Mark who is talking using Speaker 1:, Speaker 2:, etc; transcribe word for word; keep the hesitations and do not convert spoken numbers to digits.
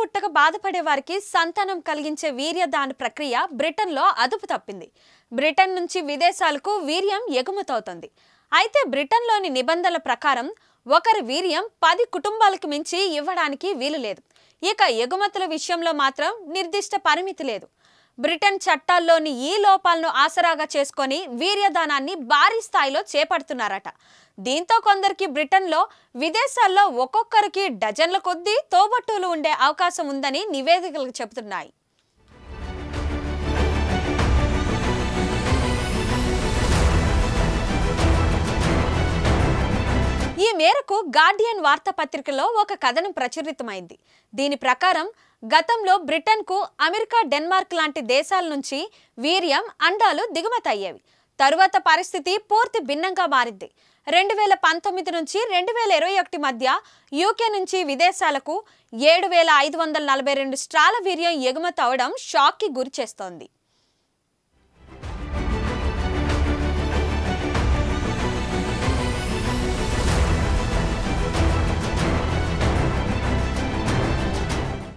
Speaker 1: పుట్టక బాధపడే వారికి సంతానం కలిగించే వీర్యదాన ప్రక్రియ బ్రిటన్లో అదుపు తప్పింది. బ్రిటన్ నుంచి విదేశాలకు వీర్యం ఎగుమతవుతుంది. అయితే బ్రిటన్లోని నిబంధనల ప్రకారం ఒకరి వీర్యం పది కుటుంబాలకు మించి ఇవ్వడానికి వీలు లేదు. ఇక ఎగుమతుల విషయంలో మాత్రం నిర్దిష్ట పరిమితి లేదు. బ్రిటన్ చట్టాల్లోని ఈ లోపాలను ఆసరాగా చేసుకొని వీర్యదానాన్ని భారీ స్థాయిలో చేపడుతున్నారట. దీంతో కొందరికి బ్రిటన్లో విదేశాల్లో ఒక్కొక్కరికి డజన్ల కొద్దీ తోబట్టువులు ఉండే అవకాశం ఉందని నివేదికలు చెబుతున్నాయి. ఈ మేరకు గార్డియన్ వార్తాపత్రికలో ఒక కథనం ప్రచురితమైంది. దీని ప్రకారం గతంలో బ్రిటన్కు అమెరికా, డెన్మార్క్ లాంటి దేశాల నుంచి వీర్యం, అండాలు దిగుమతి అయ్యేవి. తరువాత పరిస్థితి పూర్తి భిన్నంగా మారింది. రెండు వేల పంతొమ్మిది నుంచి రెండు వేల ఇరవై ఒకటి మధ్య యూకే నుంచి విదేశాలకు ఏడు వేల ఐదు వందల నలభై రెండు స్ట్రాల వీర్యం ఎగుమతి అవడం షాక్కి గురి చేస్తోంది.